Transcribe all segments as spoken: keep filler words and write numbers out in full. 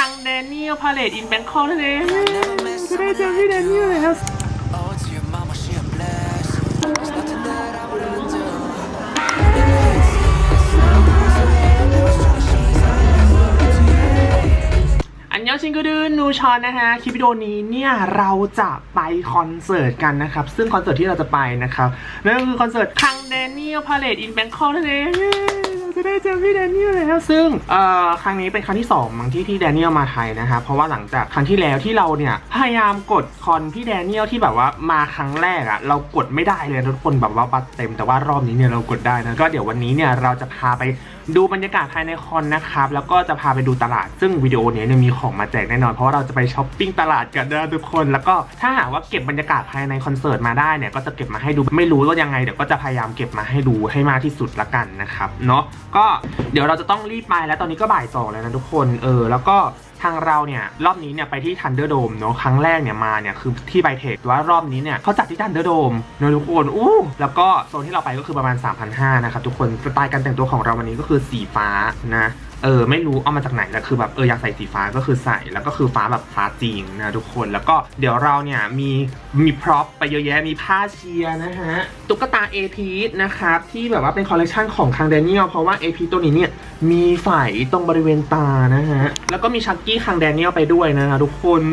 คังแดเนียลพาเลตอินแบงคอกนั่นเองจะได้เจอพี่แดเนียลเลยครับอันยองชิงกูดูนูชอนนะคะคลิปวิดีโอนี้เนี่ยเราจะไปคอนเสิร์ตกันนะครับซึ่งคอนเสิร์ตที่เราจะไปนะครับนั่นก็คือคอนเสิร์ตคังแดเนียลพาเลตอินแบงคอกนั่นเองจะได้เจอพี่แดเนียลแล้วซึ่งเอ่อครั้งนี้เป็นครั้งที่สองมั้งที่พี่แดเนียลมาไทยนะครับเพราะว่าหลังจากครั้งที่แล้วที่เราเนี่ยพยายามกดคอนพี่แดเนียลที่แบบว่ามาครั้งแรกอะเรากดไม่ได้เลยทุกคนแบบว่าบัตรเต็มแต่ว่ารอบนี้เนี่ยเรากดได้นะก็เดี๋ยววันนี้เนี่ยเราจะพาไปดูบรรยากาศภายในคอนนะครับแล้วก็จะพาไปดูตลาดซึ่งวิดีโอนี้เนี่ยมีของมาแจกแน่นอนเพราะว่าเราจะไปช้อปปิ้งตลาดกันนะทุกคนแล้วก็ถ้าหากว่าเก็บบรรยากาศภายในคอนเสิร์ตมาได้เนี่ยก็จะเก็บมาให้ดูไม่รู้ว่ายังไงเดี๋ยวก็จะพยายามเก็บมาให้ดูให้มากที่สุดละกันนะครับเนาะก็เดี๋ยวเราจะต้องรีบไปแล้วตอนนี้ก็บ่ายสองแล้วนะทุกคนเออแล้วก็ทางเราเนี่ยรอบนี้เนี่ยไปที่ทันเดอร์โดมเนาะครั้งแรกเนี่ยมาเนี่ยคือที่ไบเทคว่ารอบนี้เนี่ยเขาจัดที่ทันเดอร์โดมเนาะทุกคนอู้แล้วก็โซนที่เราไปก็คือประมาณ สามพันห้าร้อย นะครับทุกคนสไตล์การแต่งตัวของเราวันนี้ก็คือสีฟ้านะเออไม่รู้เอามาจากไหนแต่คือแบบเอออยากใส่สีฟ้าก็คือใส่แล้วก็คือฟ้าแบบฟ้าจริงนะทุกคนแล้วก็เดี๋ยวเราเนี่ยมีมีพร็อพไปเยอะแยะมีผ้าเชียร์นะฮะตุ๊กตาเอพีนะครับที่แบบว่าเป็นคอลเลคชันของคังแดเนียลเพราะว่าเอพีตัวนี้เนี่ยมีไฝตรงบริเวณตานะฮะแล้วก็มีชักกี้คังแดเนียลไปด้วยนะทุกคน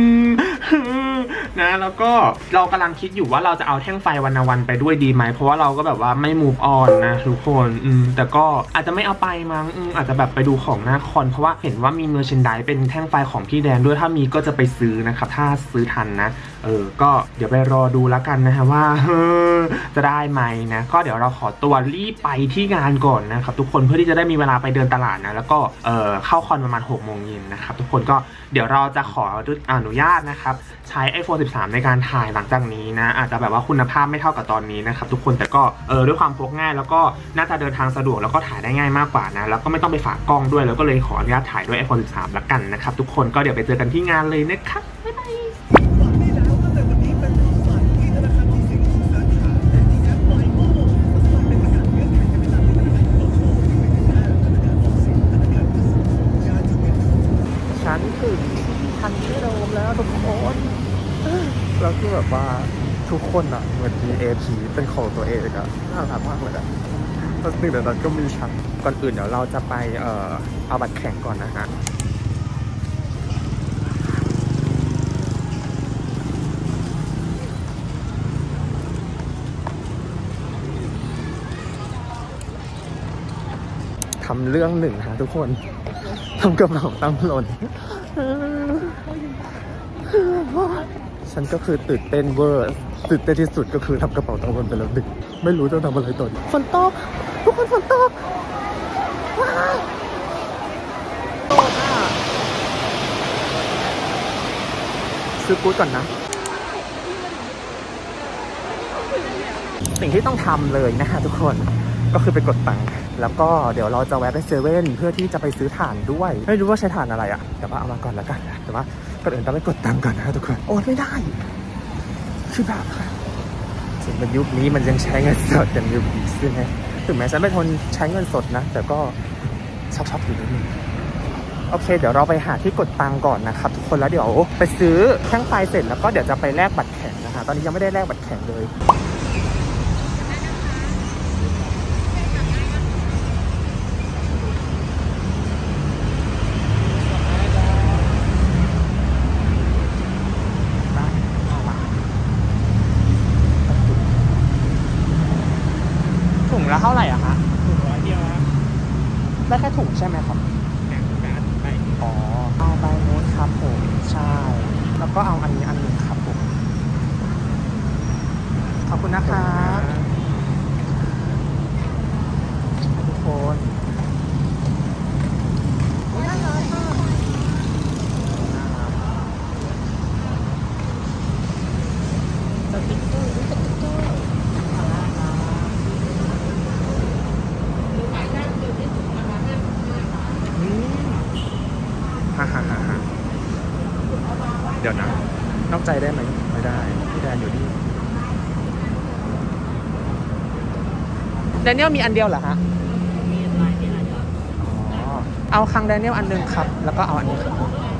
นะแล้วก็เรากำลังคิดอยู่ว่าเราจะเอาแท่งไฟวันวันไปด้วยดีไหมเพราะว่าเราก็แบบว่าไม่ move on นะทุกคนอืมแต่ก็อาจจะไม่เอาไปมั้งอืมอาจจะแบบไปดูของหน้าคอนเพราะว่าเห็นว่ามีเมอร์เชนไดส์เป็นแท่งไฟของพี่แดนด้วยถ้ามีก็จะไปซื้อนะครับถ้าซื้อทันนะเออก็เดี๋ยวไปรอดูแล้วกันนะฮะว่าจะได้ไหมนะก็เดี๋ยวเราขอตัวรีบไปที่งานก่อนนะครับทุกคนเพื่อที่จะได้มีเวลาไปเดินตลาดนะแล้วก็เออเข้าคอนประมาณหกโมงเย็นนะครับทุกคนก็เดี๋ยวเราจะขออนุญาตนะครับใช้ ไอโฟน สิบสาม ในการถ่ายหลังจากนี้นะอาจจะแบบว่าคุณภาพไม่เท่ากับตอนนี้นะครับทุกคนแต่ก็เออด้วยความพกง่ายแล้วก็น่าจะเดินทางสะดวกแล้วก็ถ่ายได้ง่ายมากกว่านะแล้วก็ไม่ต้องไปฝากกล้องด้วยแล้วก็เลยขออนุญาตถ่ายด้วย ไอโฟน สิบสาม ละกันนะครับทุกคนก็เดี๋ยวไปเจอกันที่งานเลยนะครับบ๊ายบายฉันถึงทันที่โดมแล้วทุกคนแล้วคือแบบว่าทุกคนอ่ะเหมือนมี เอ พี เป็นของตัวเองอ่ะน่ารักมากเลยอ่ะแล้วหนึ่งในนั้นก็มีฉันก่อนอื่นเดี๋ยวเราจะไปเอ่อเอาบัตรแข่งก่อนนะฮะทำเรื่องหนึ่งฮะทุกคนทำกระเป๋าตั้งหล่นฉันก็คือตื่นเต้นเวอร์ตื่นเต้นที่สุดก็คือทำกระเป๋าตั้งหล่นไปแล้วหนึ่งไม่รู้จะทำอะไรต่อฝนตกทุกคนฝนตกว้าวซื้อกู๊ดก่อนนะสิ่งที่ต้องทำเลยนะฮะทุกคนก็คือไปกดตังค์แล้วก็เดี๋ยวเราจะแวะไปเซเว่นเพื่อที่จะไปซื้อถ่านด้วยไม่รู้ว่าใช้ถ่านอะไรอ่ะแต่ว่าเอามาก่อนแล้วกันแต่ว่าก่อนอื่นต้องไปกดตังค์ก่อนนะทุกคนโอนไม่ได้คือแบบถึงเป็นยุคนี้มันยังใช้เงินสดกันอยู่ดีใช่ไหมถึงแม้ฉันไม่ทนใช้เงินสดนะแต่ก็ชอบชอบอยู่นิดนึงโอเคเดี๋ยวเราไปหาที่กดตังค์ก่อนนะครับทุกคนแล้วเดี๋ยวไปซื้อแท่งไฟเสร็จแล้วก็เดี๋ยวจะไปแลกบัตรแข่งนะคะตอนนี้ยังไม่ได้แลกบัตรแข่งเลยถุงละเท่าไหร่อะคะถุงละเดียวครับได้แค่ถุงใช่ไหมครับแข่งการไปอ๋อเอาใบโน้ตครับผมใช่แล้วก็เอาอันนี้อันหนึ่งครับผมขอบคุณนะครับทุกคนสติ๊กเกอร์สติ๊กเกอร์ฮ่าฮ่าฮ่าฮ่าเดี๋ยวนะนอกใจได้ไหมไม่ได้พี่แดนอยู่นี่แดเนียลมีอันเดียวเหรอฮะมีหลายที่อันเดียวอ๋อเอาคังแดเนียลอันนึงครับแล้วก็เอาอันนี้ครับ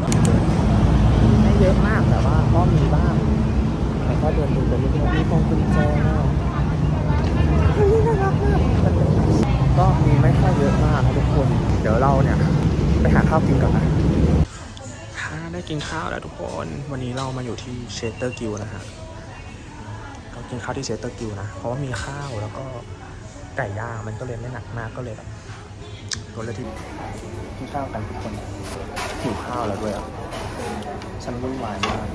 ไม่เยอะมากแต่ว่าก็มีบ้างแล้วก็เดินดูไปเรื่อยๆมีพวงกุญแจเฮ้ยน่ารักมากก็มีไม่ค่อยเยอะมากนะทุกคนเดี๋ยวเราเนี่ยไปหาข้าวกินก่อนนะค่ะได้กินข้าวแล้วทุกคนวันนี้เรามาอยู่ที่เชสเตอร์กิลนะฮะก็กินข้าวที่เชสเตอร์กิลนะเพราะว่ามีข้าวแล้วก็ไก่ย่างมันก็เลยไม่หนักมากก็เลยแบบตัวเลือกที่กินข้าวกันทุกคนหิวข้าวแล้วด้วยอ่ะฉันวุ่นวายมาก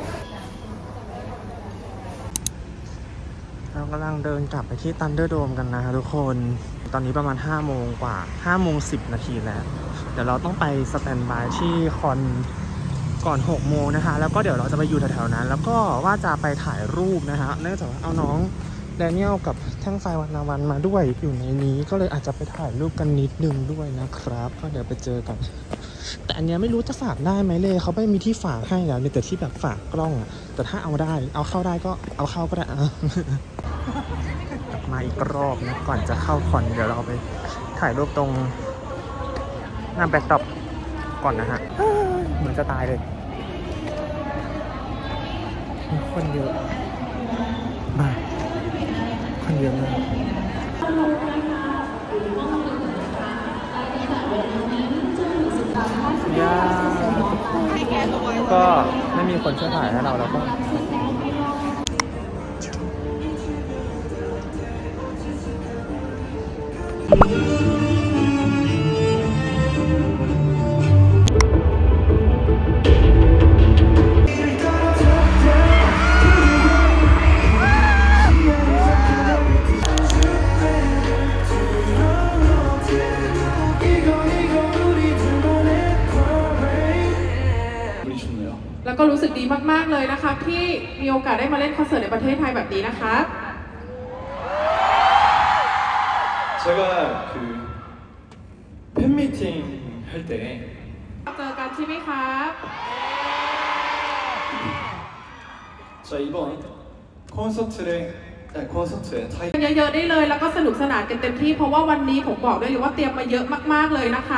เรากำลังเดินกลับไปที่ Thunderdome กันนะทุกคนตอนนี้ประมาณห้าโมงกว่าห้าโมงสิบนาทีแล้วเดี๋ยวเราต้องไปสแตนด์บายที่คอนก่อนหกโมงนะคะแล้วก็เดี๋ยวเราจะไปอยู่แถวๆนั้นแล้วก็ว่าจะไปถ่ายรูปนะฮะเนื่องจากว่าเอาน้องแดเนียลกับแท่งไฟวรรณวันมาด้วยอยู่ในนี้ก็เลยอาจจะไปถ่ายรูปกันนิดนึงด้วยนะครับก็เดี๋ยวไปเจอกันแต่อันนี้ไม่รู้จะฝากได้ไหมเลยเขาไม่มีที่ฝากให้แล้วมีแต่ที่แบบฝากกล้องแต่ถ้าเอาได้เอาเข้าได้ก็เอาเข้าก็ได้อะกลับมาอีกรอบนะก่อนจะเข้าคอนเดี๋ยวเราไปถ่ายรูปตรงหน้าแบ็คดรอปก่อนนะฮะเหมือนจะตายเลยคนเยอะมากคนเยอะมากยาก็ไม่มีคนช่วยถ่ายให้เราแล้วก็แล้วก็รู้สึกดีมากๆเลยนะคะที่มีโอกาสได้มาเล่นคอนเสิร์ตในประเทศไทยแบบนี้นะคะ 제가 그 팬미팅 할 때 เจอกันใช่ไหมคะ 자 이번 콘서트에 콘서트에 타이 เยอะๆได้เลยแล้วก็สนุกสนานกันเต็มที่เพราะว่าวันนี้ผมบอกได้เลยว่าเตรียมมาเยอะมากๆเลยนะคะ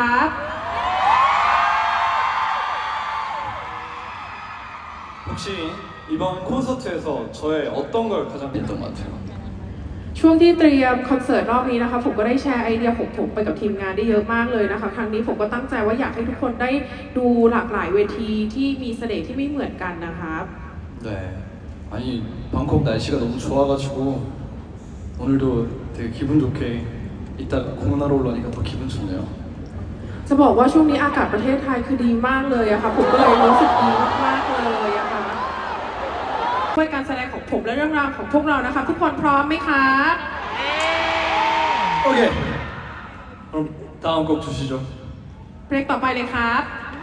혹시 이번 콘서트에서 저의 어떤 걸 가장 했던 것 같아요? ช่วงที่เตรียมคอนเสิร์ตรอบนี้นะคะผมก็ได้แชร์ไอเดียของผมไปกับทีมงานได้เยอะมากเลยนะคะครั้งนี้ผมก็ตั้งใจว่าอยากให้ทุกคนได้ดูหลากหลายเวทีที่มีเสน่ห์ที่ไม่เหมือนกันนะคะ 네, 아니 방콕 날씨가 너무 좋아가지고 오늘도 되게 기분 좋게 이따가 공연하러 올라오니까 더 기분 좋네요. จะบอกว่าช่วงนี้อากาศประเทศไทยคือดีมากเลยอะค่ะผมก็เลยรู้สึกดีมากๆเลยอะค่ะด้วยการแสดงของผมและเรื่องราวของพวกเรานะคะทุกคนพร้อมไหมคะ 오케이. 그럼 다음 곡 주시죠. เพลงต่อไปเลยครับ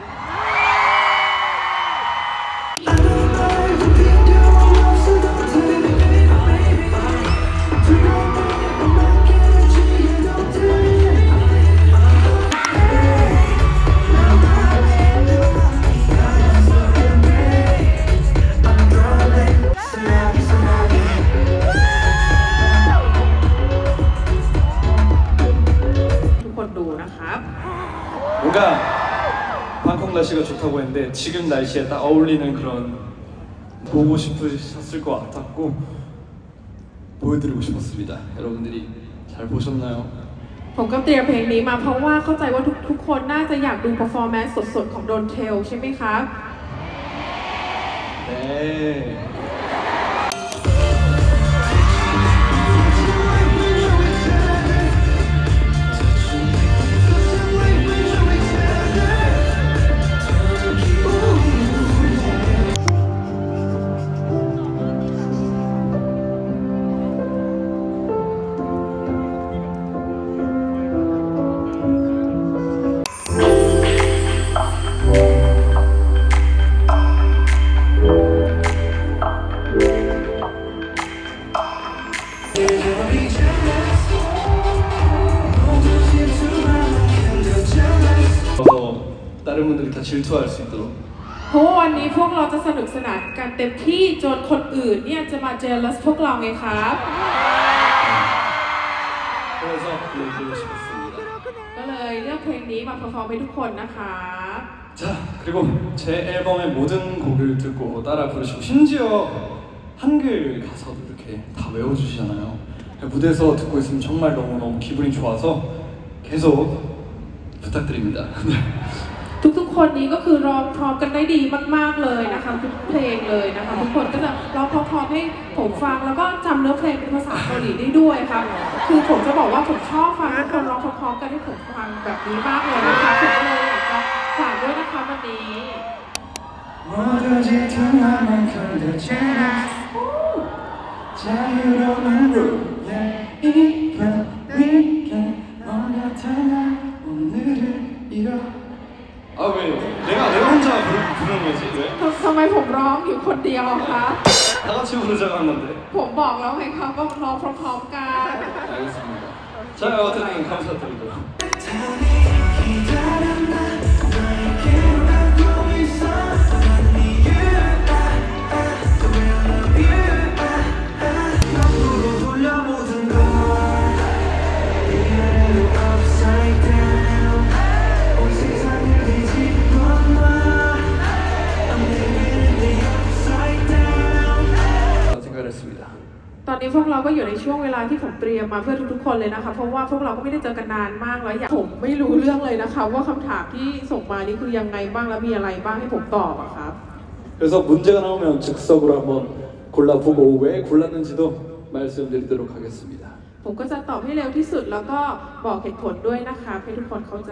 뭔가 방콕 날씨가 좋다고 했는데 지금 날씨에 딱 어울리는 그런 보고 싶으셨을 것 같았고 보여드리고 싶었습니다. 여러분들이 잘 보셨나요? ผมก็เตรียมเพลงนี้มาเพราะว่าเข้าใจว่าทุกทุกคนน่าจะอยากดู performance สดๆของโดนเทลใช่ไหมคะ 네. 다른 분들이 다 질투할 수 있도록 เพราะว่าวันนี้พวกเราจะสนุกสนานกันเต็มที่จนคนอื่นเนี่ยจะมา jealous พวกเราไงครับ 그래서 불러드리고 싶었습니다. ก็เลยเลือกเพลงนี้มา perform ให้ทุกคนนะคะ 자, 그리고 제 앨범의 모든 곡을 듣고 따라 부르시고 심지어 한글 가사도 이렇게 다 외워주시잖아요. 무대에서 듣고 있으면 정말 너무너무 기분이 좋아서 계속 부탁드립니다. ทุกๆคนนี้ก็คือร้องพร้อมกันได้ดีมากๆเลยนะคะทุกเพลงเลยนะคะทุกคนก็จะร้องพร้อมๆให้ผมฟังแล้วก็จำเนื้อเพลงเป็นภาษาเกาหลีได้ด้วยค่ะคือผมจะบอกว่าผมชอบฟังทุกคนร้องพร้อมๆกันให้ผมฟังแบบนี้มากเลยนะคะผมก็เลยอยากจะฝากด้วยนะคะวันนี้ 아 왜? 내가 내가 혼자 부르, 부르는 거지 왜? ทำไมผมร้องอยู่คนเดียวคะ 다 같이 부르자고 한 건데. ผมบอกแล้วไงคะว่าร้องพร้อมๆกัน 알겠습니다. 자 어쨌든 감사드리고. 생각했습니다. ตอนนี้พวกเราก็อยู่ในช่วงเวลาที่ผมเตรียมมาเพื่อทุกๆคนเลยนะคะเพราะว่าพวกเราก็ไม่ได้เจอกันนานมากแล้วอยากผมไม่รู้เรื่องเลยนะคะว่าคำถามที่ส่งมานี่คือยังไงบ้างและมีอะไรบ้างให้ผมตอบอะครับ 그래서 문제가 나오면 즉석으로 한번 골라보고 왜 골랐는지도 말씀드리도록 하겠습니다. ผมก็จะตอบให้เร็วที่สุดแล้วก็บอกเหตุผลด้วยนะคะให้ทุกคนเข้าใจ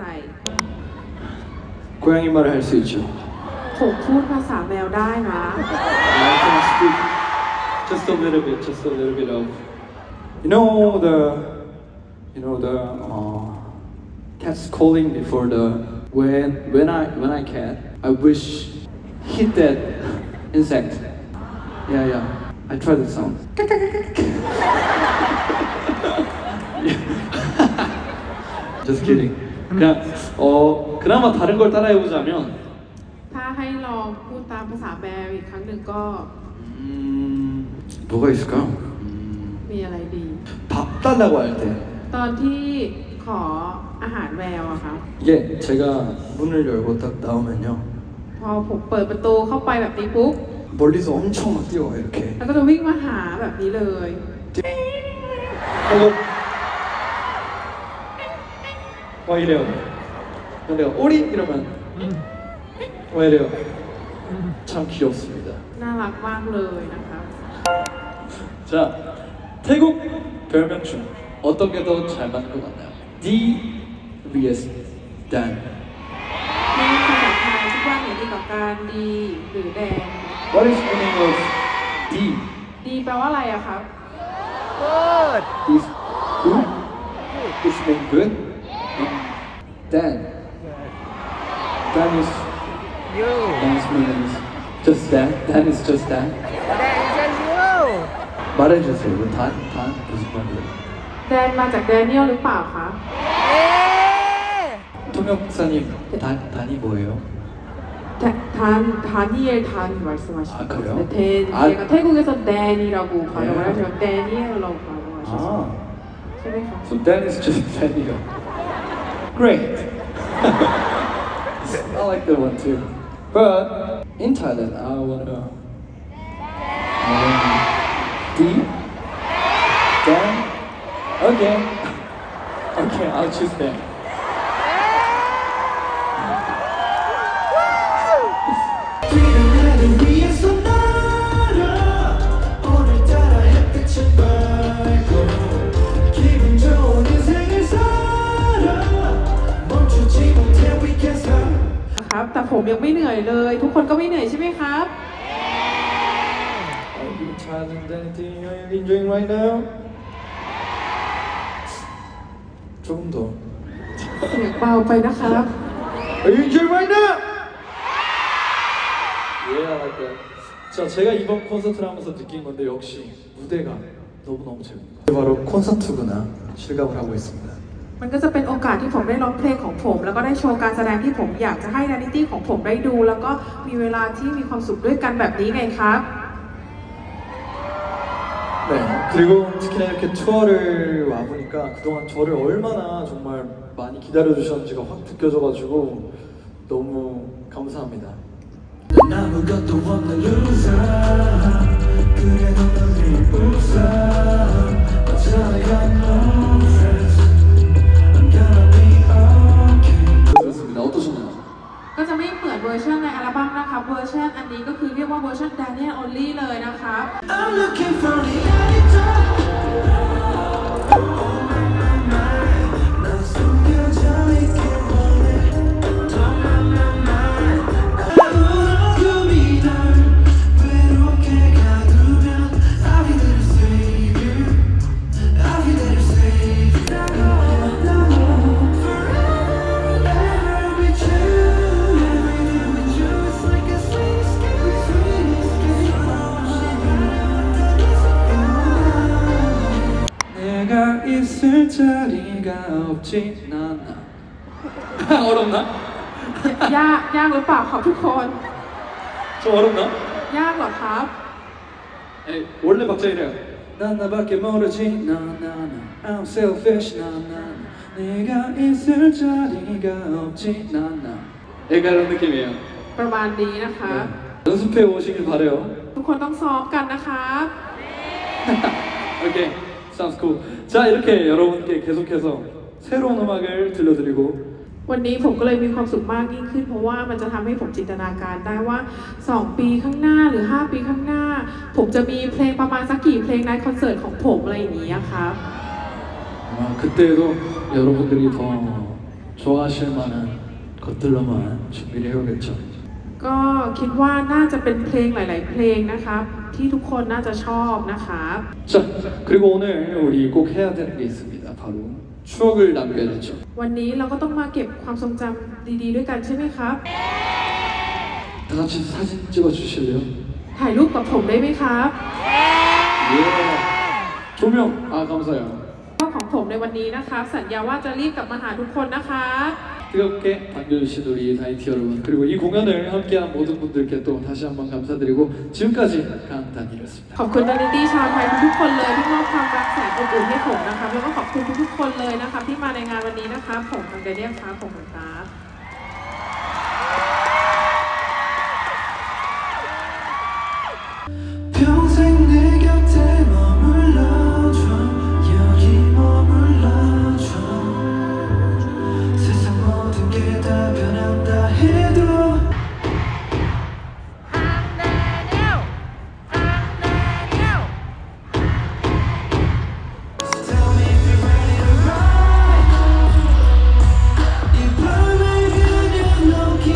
고양이 말을 할 수 있죠. ผมพูดภาษาแมวได้นะ I can speak just a little bit, just a little bit of, you know the, you know the uh, cat's calling before the when when I when I cat I wish hit that insect. Yeah yeah. I tried the sound. Just kidding. 그냥 어 그나마 다른 걸 따라해보자면. ถ้าให้ลองพูดตามภาษาแมวอีกครั้งหนึ่งก็ 음 뭐가 있을까요? 음, มีอะไรดี 밥 달라고 할 때. ตอนที่ขออาหารแมวอะครับ 이게 제가 문을 열고 딱 나오면요. พอผมเปิดประตูเข้าไปแบบนี้ปุ๊บ 멀리서 엄청 막 뛰어와 이렇게. แล้วก็จะวิ่งมาหาแบบนี้เลย 하고 막 이래요. 내가 오리 이러면 막 이래요. 참 귀엽습니다. น่ารักมากเลยนะคะ 자 태국 별명 중 어떤 게 더 잘 맞는 것 같나요? D vs Dan. ในภาษาไทยคิดว่าไหนดีกว่ากันดีหรือแดง What is the meaning of D? ดีแปลว่าอะไรอะครับ good Is good? Is mean good? Dan. Dan is you Dan's meaning is just Dan. Dan is just Dan. that is just you 말해주세요. 이거 단, 단 무슨 말이에요? แดนมาจากแดเนียลหรือเปล่าคะ 통역 목사님, 단, 단이 뭐예요? 단, 다니엘 단 말씀하시는 아, 그래요? 거예요? 네, 아. 제가 태국에서 댄이라고 발음을 네. 하시면 데니엘라고 발음하셨어요. 아, 세배가. so Dan is just Dan이요. Great. I like that one too. But in Thailand, I wanna um, D, Dan. Okay. Okay, I'll choose Dan. 아, แต่ผมยังไม่เหนื่อยเลยทุกคนก็ไม่เหนื่อยใช่ไหมครับ Are you Thailand? Anything you're enjoying right now? 조금 더. เสียงเบาไปนะครับ Are you enjoying right now? Yeah, I like that. 자, 제가 이번 콘서트를 하면서 느낀 건데 역시 무대가 너무너무 재밌는 거예요. 바로 콘서트구나 실감을 하고 있습니다. มันก็จะเป็นโอกาสที่ผมได้ร้องเพลงของผม แล้วก็ได้โชว์การแสดงที่ผมอยากจะให้ Reality ของผมได้ดู แล้วก็มีเวลาที่มีความสุขด้วยกันแบบนี้ไงครับ 네, 그리고 특히나 이렇게 투어를 와보니까 그동안 저를 얼마나 정말 많이 기다려주셨는지가 확 느껴져가지고 너무 감사합니다. 아무것도 없는 loser 그래도 널 웃어 어쩌다 got no friends I'm gonna be okay 그렇습니다. 어떠셨나요? ก็จะไม่เหมือนเวอร์ชันในอัลบั้มนะคะเวอร์ชันอันนี้ก็คือเรียกว่าเวอร์ชัน Daniel Only เลยนะคะ I'm looking for the antidote 난 숨겨져 있길 원해 Don't mind my mind 어둠이 널 외롭게 가두면 I'll be there to save you I'll be there to save you Forever and ever with you Everything with you is like a sweet escape Sweet escape 내가 있을 자리가 없진 않아 어렵나? ยากยากหรือเปล่าครับทุกคน 좀 어렵나? ยากเหรอครับ 에이, 원래 박자 이래요. 난 나밖에 모르지 나나나 I'm selfish 나나나 네가 있을 자리가 없지 나나 애가 이런 느낌이에요. ประมาณนี้นะคะ 연습해 오시길 바래요. ทุกคนต้องซ้อมกันนะคะ 오케이, sounds cool. 자, 이렇게 여러분께 계속해서 새로운 음악을 들려드리고 วันนี้ผมก็เลยมีความสุขมากยิ่งขึ้นเพราะว่ามันจะทำให้ผมจินตนาการได้ว่าสองปีข้างหน้าหรือห้าปีข้างหน้าผมจะมีเพลงประมาณสักกี่เพลงในคอนเสิร์ตของผมอะไรอย่างนี้ครับ 아, 그때도 여러분들이 더 좋아하실 만한 것들로만 준비를 해오겠죠. ก็คิดว่าน่าจะเป็นเพลงหลาย ๆ เพลงนะครับที่ทุกคนน่าจะชอบนะครับ 자, 그리고 오늘 우리 꼭 해야 되는 게 있습니다. 바로 추억을 남겨야 되죠. วันนี้เราก็ต้องมาเก็บความทรงจำดี ๆ ด้วยกันใช่ไหมครับ 다 같이 사진 찍어 주실래요? ถ่ายรูปกับผมได้ไหมครับ 예. 조명. 아, 감사해요. ข้อของผมในวันนี้นะคะสัญญาว่าจะรีบกลับมาหาทุกคนนะคะ 뜨겁게 반겨주신 우리 다이티 여러분 그리고 이 공연을 함께한 모든 분들께 또 다시 한번 감사드리고 지금까지 강단이었습니다. ขอบคุณดานิตี้ชาวไทยทุกๆคนเลยที่มอบความรักแสนอบอุ่นให้ผมนะครับแล้วก็ขอบคุณทุกๆคนเลยนะครับที่มาในงานวันนี้นะคะผมทางเดเนียลครับผมครับ 평생 내 곁에 머물러줘 여기 머물러줘 세상 모든 게 다 변한다 해도 Tell me if you're ready to ride 이 밤을 그냥 놓기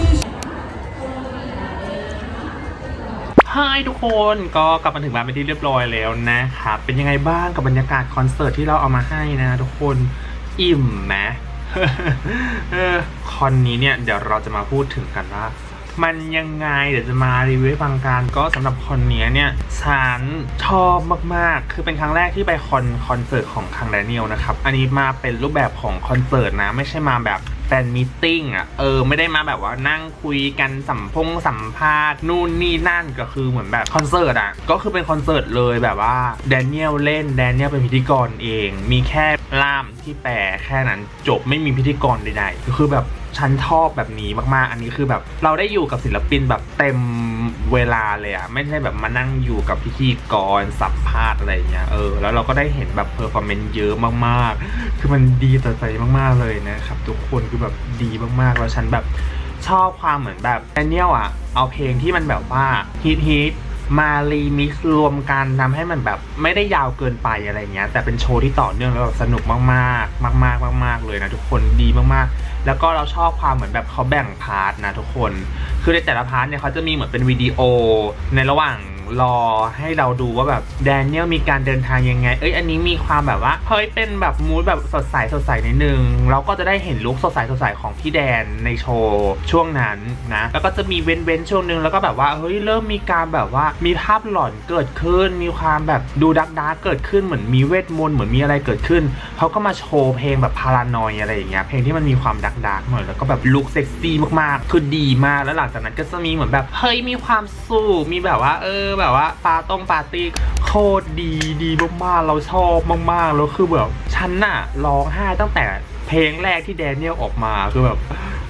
ฮายทุกคนก็กลับมาถึงบ้านเป็นที่เรียบร้อยแล้วนะครับเป็นยังไงบ้างกับบรรยากาศคอนเสิร์ตที่เราเอามาให้นะทุกคนอิ่มไหม เออคอนนี้เนี่ยเดี๋ยวเราจะมาพูดถึงกันว่ามันยังไงเดี๋ยวจะมารีวิวให้ฟังกันก็สำหรับคอนนี้เนี่ยฉันชอบมากๆคือเป็นครั้งแรกที่ไปคอนคอนเสิร์ตของคังแดเนียลนะครับอันนี้มาเป็นรูปแบบของคอนเสิร์ตนะไม่ใช่มาแบบแฟนมีตติ้งอ่ะเออไม่ได้มาแบบว่านั่งคุยกันสัมพงสัมภาษณ์นู่นนี่นั่นก็คือเหมือนแบบคอนเสิร์ตอ่ะก็คือเป็นคอนเสิร์ตเลยแบบว่าแดเนียลเล่นแดเนียลเป็นพิธีกรเองมีแค่ล่ามที่แปลแค่นั้นจบไม่มีพิธีกรใดๆก็คือแบบฉันชอบแบบนี้มากๆอันนี้คือแบบเราได้อยู่กับศิลปินแบบเต็มเวลาเลยอ่ะไม่ใช่แบบมานั่งอยู่กับพิธีกรสัมภาษณ์อะไรเงี้ยเออแล้วเราก็ได้เห็นแบบเพอร์ฟอร์แมนซ์เยอะมากๆคือมันดีต่อใจมากๆเลยนะครับทุกคนคือแบบดีมากๆแล้วฉันแบบชอบความเหมือนแบบแดเนียลอ่ะเอาเพลงที่มันแบบว่าฮิตฮิตมารีมิกซ์รวมกันทำให้มันแบบไม่ได้ยาวเกินไปอะไรเงี้ยแต่เป็นโชว์ที่ต่อเนื่องแล้วแบบสนุกมากๆมากๆมากๆเลยนะทุกคนดีมากๆแล้วก็เราชอบความเหมือนแบบเขาแบ่งพาร์ทนะทุกคนคือในแต่ละพาร์ทเนี่ยเขาจะมีเหมือนเป็นวิดีโอในระหว่างรอให้เราดูว่าแบบแดเนียลมีการเดินทางยังไงเอ้ยอันนี้มีความแบบว่าเฮ้ยเป็นแบบมูดแบบสดใสสดใสนิดนึงเราก็จะได้เห็นลุคสดใสสดใสของพี่แดนในโชว์ช่วงนั้นนะแล้วก็จะมีเว้นเว้นช่วงนึงแล้วก็แบบว่าเฮ้ยเริ่มมีการแบบว่ามีภาพหลอนเกิดขึ้นมีความแบบดูดักดักเกิดขึ้นเหมือนมีเวทมนต์เหมือนมีอะไรเกิดขึ้นเขาก็มาโชว์เพลงแบบพารานอยอะไรอย่างเงี้ยเพลงที่มันมีความดักดักหน่อยแล้วก็แบบลุคเซ็กซี่มากๆคือดีมากแล้วหลังจากนั้นก็จะมีเหมือนแบบเฮ้ยมีความสู้มีแบบว่าเออแบบว่าปาตงปาร์ตี้โคตรดีดีมากๆเราชอบมากๆแล้วคือแบบฉันน่ะร้องไห้ตั้งแต่เพลงแรกที่แดเนียลออกมาคือแบบ